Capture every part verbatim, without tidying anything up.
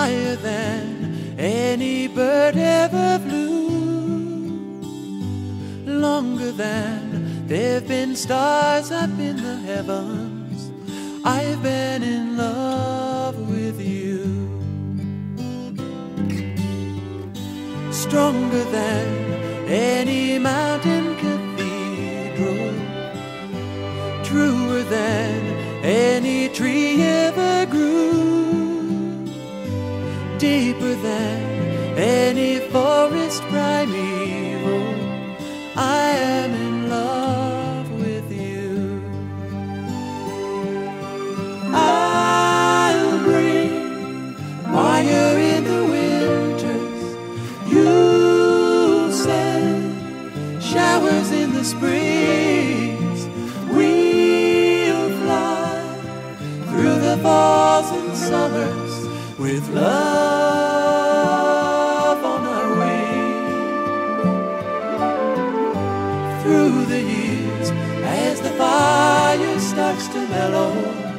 higher than any bird ever flew, longer than there've been stars up in the heavens. I've been in love with you. Stronger than any mountain cathedral, truer than any tree ever grew, deeper than any forest primeval. I am in love with you. I'll bring fire in the winters, you'll send showers in the springs. We'll fly through the falls and summers with love on our wings. Through the years, as the fire starts to mellow,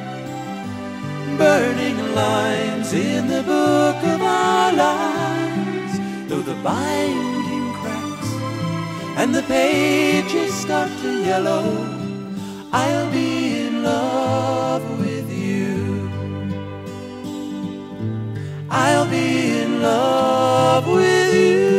burning lines in the book of our lives, though the binding cracks and the pages start to yellow, I'll be in love with you. I'll be in love with you.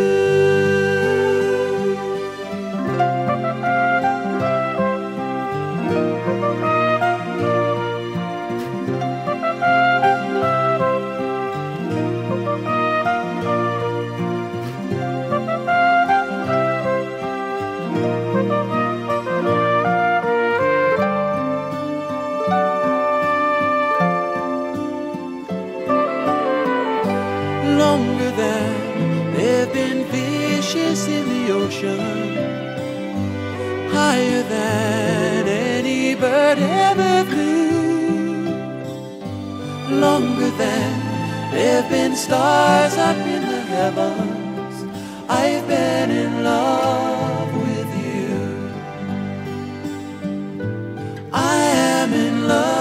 Longer than there've been fishes in the ocean, higher than any bird ever flew, longer than there've been stars up in the heavens. I've been in love with you. I am in love.